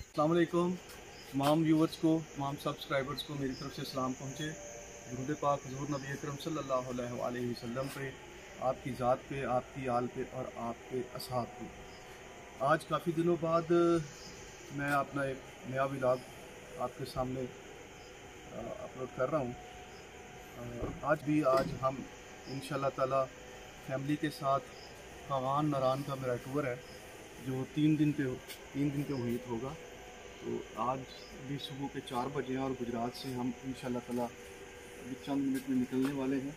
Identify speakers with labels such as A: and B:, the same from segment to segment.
A: अस्सलाम वालेकुम तमाम व्यूवर्स को, तमाम सब्सक्राइबर्स को मेरी तरफ से सलाम पहुँचे। दुरूद पाक हुज़ूर नबी अकरम सल्लल्लाहु अलैहि वसल्लम पे, आपकी ज़ात पे, आपकी आल पे और आपके असहाब पे। आज काफ़ी दिनों बाद मैं अपना एक नया व्लॉग आपके सामने अपलोड कर रहा हूँ। आज हम इंशाल्लाह ताला फैमिली के साथ कागान नारान का मेरा टूर है जो 3 दिन पे मुहित होगा। तो आज भी सुबह के 4 बजे हैं और गुजरात से हम इंशाल्लाह ताला अभी चंद मिनट में निकलने वाले हैं।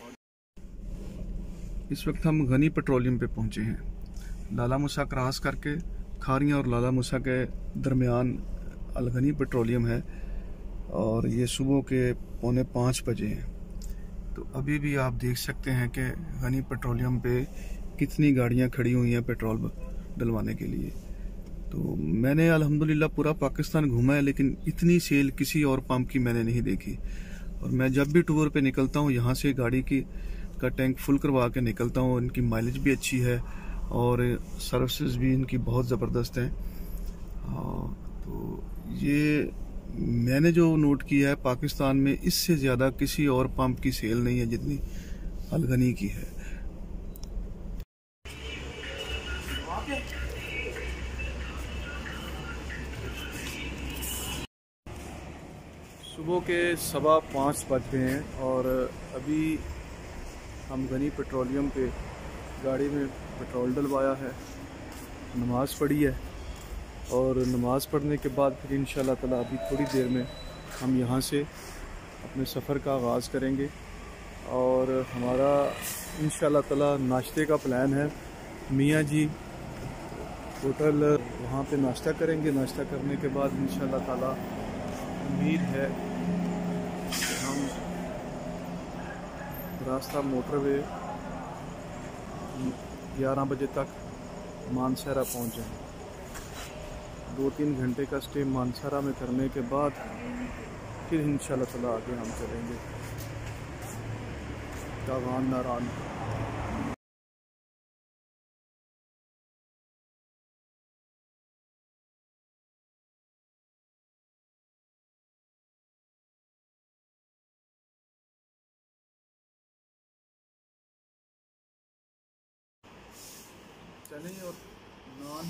A: और इस वक्त हम गनी पेट्रोलियम पे पहुंचे हैं। लाला मूसा क्रॉस करके खारियाँ और लाला मूसा के दरमियान अलगनी पेट्रोलियम है और ये सुबह के 4:45 बजे हैं। तो अभी भी आप देख सकते हैं कि गनी पेट्रोलियम पे कितनी गाड़ियां खड़ी हुई हैं पेट्रोल डलवाने के लिए। तो मैंने अल्हम्दुलिल्लाह पूरा पाकिस्तान घूमा है, लेकिन इतनी सेल किसी और पंप की मैंने नहीं देखी। और मैं जब भी टूर पे निकलता हूँ यहाँ से गाड़ी का टैंक फुल करवा के निकलता हूँ। इनकी माइलेज भी अच्छी है और सर्विसेज भी इनकी बहुत ज़बरदस्त हैं। तो ये मैंने जो नोट किया है, पाकिस्तान में इससे ज़्यादा किसी और पंप की सेल नहीं है जितनी अलगनी की है। सुबह के 5:15 बज गए हैं और अभी हम गनी पेट्रोलियम पे गाड़ी में पेट्रोल डलवाया है, नमाज़ पढ़ी है और नमाज़ पढ़ने के बाद फिर इंशाल्लाह ताला अभी थोड़ी देर में हम यहाँ से अपने सफ़र का आगाज़ करेंगे। और हमारा इंशाल्लाह ताला नाश्ते का प्लान है। मियाँ जी होटल, वहाँ पे नाश्ता करेंगे। नाश्ता करने के बाद इंशाल्लाह ताला उम्मीद है कि हम रास्ता मोटरवे 11 बजे तक मानसरा पहुँच जाएंगे। 2-3 घंटे का स्टे मानसरा में करने के बाद फिर इंशाल्लाह ताला आगे हम चलेंगे कागान नारान। चलें और नान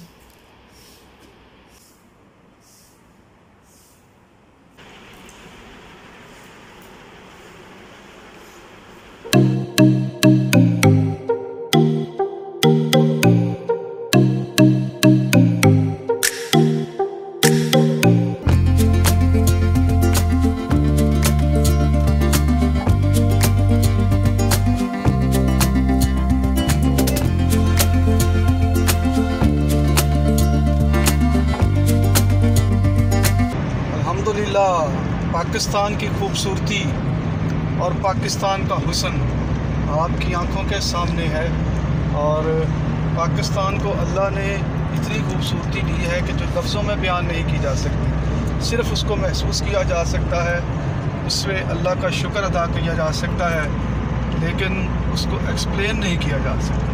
A: पाकिस्तान की खूबसूरती और पाकिस्तान का हुस्न आपकी आंखों के सामने है। और पाकिस्तान को अल्लाह ने इतनी खूबसूरती दी है कि जो लफ्ज़ों में बयान नहीं की जा सकती, सिर्फ़ उसको महसूस किया जा सकता है, उसमें अल्लाह का शुक्र अदा किया जा सकता है, लेकिन उसको एक्सप्लेन नहीं किया जा सकता।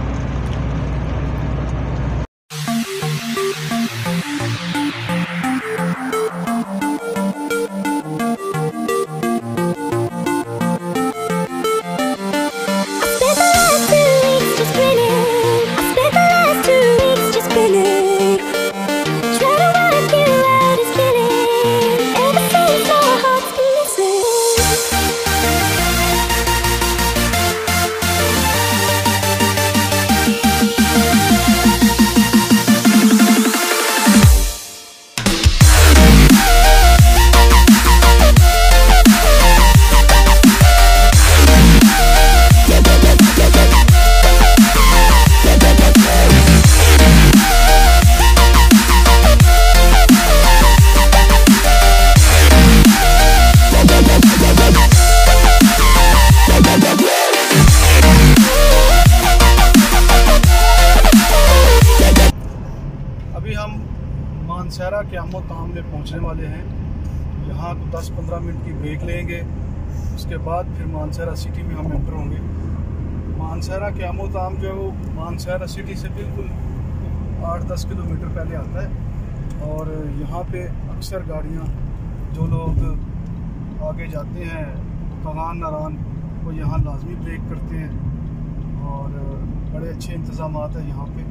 A: मानसरा क़यामत ताम में पहुंचने वाले हैं। यहाँ 10-15 मिनट की ब्रेक लेंगे, उसके बाद फिर मानसरा सिटी में हम एंटर होंगे। मानसरा क़यामत ताम जो है वो मानसरा सिटी से बिल्कुल 8-10 किलोमीटर पहले आता है और यहाँ पे अक्सर गाड़ियाँ जो लोग आगे जाते हैं कगान नारान वो यहाँ लाजमी ब्रेक करते हैं और बड़े अच्छे इंतज़ाम हैं यहाँ पे।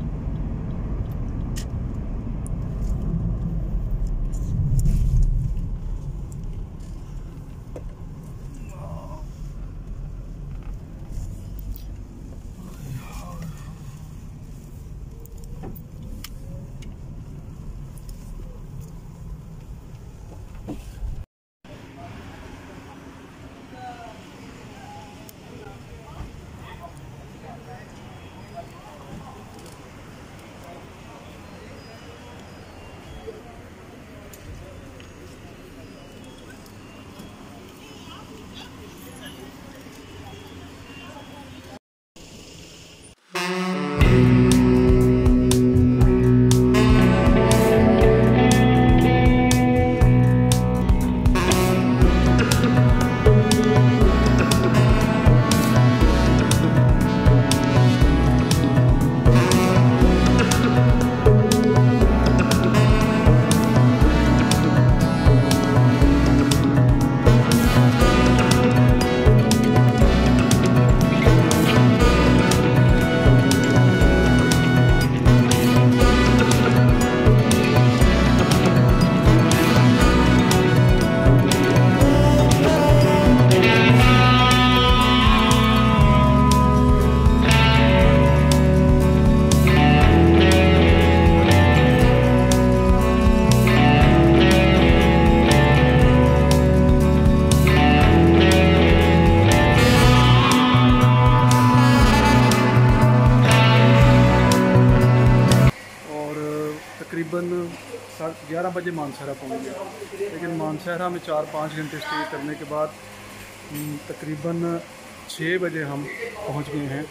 A: तकरीबन 11 बजे मानसहरा पहुँच गए, लेकिन मानसहरा में 4-5 घंटे स्टे करने के बाद तकरीबन 6 बजे हम पहुँच गए हैं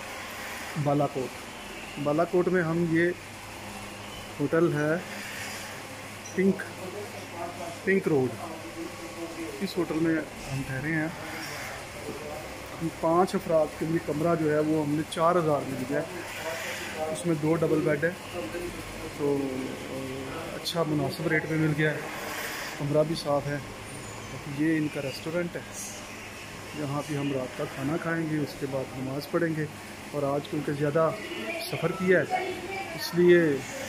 A: बालाकोट। बालाकोट में हम ये होटल है पिंक रोड, इस होटल में हम ठहरे हैं। 5 अफराद के लिए कमरा जो है वो हमने 4000 में लिया है, उसमें 2 डबल बेड है, तो अच्छा मुनासिब रेट में मिल गया है। कमरा भी साफ़ है। ये इनका रेस्टोरेंट है, यहाँ पे हम रात का खाना खाएंगे, उसके बाद नमाज़ पढ़ेंगे। और आज क्योंकि ज़्यादा सफ़र किया है इसलिए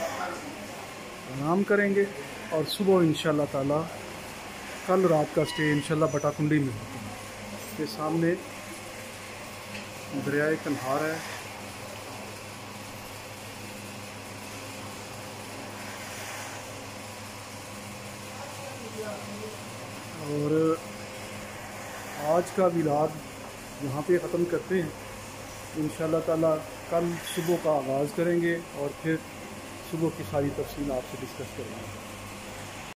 A: आराम करेंगे और सुबह इंशाल्लाह ताला कल रात का स्टे इंशाल्लाह बटाकुंडी में होता है। ये सामने दरियाए कन्हार है, और आज का विलाग यहाँ पे ख़त्म करते हैं। इंशाल्लाह ताला कल सुबह का आगाज़ करेंगे और फिर सुबह की सारी तफसील आपसे डिस्कस करेंगे।